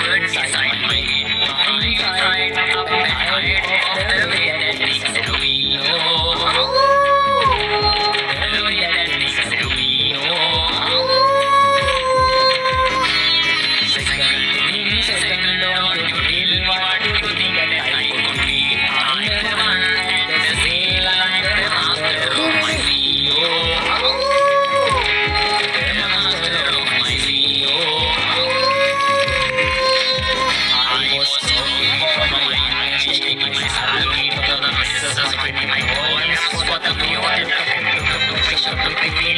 inside my head. I'm tired of the way that things that we know. The way that things that we know. Second, don't you really want to think that I could be? I'm the one that's still like the master of my CEO. The master of my CEO. I was talking from my eyes, taking my salary, but the missus was pretty my boys. What a beautiful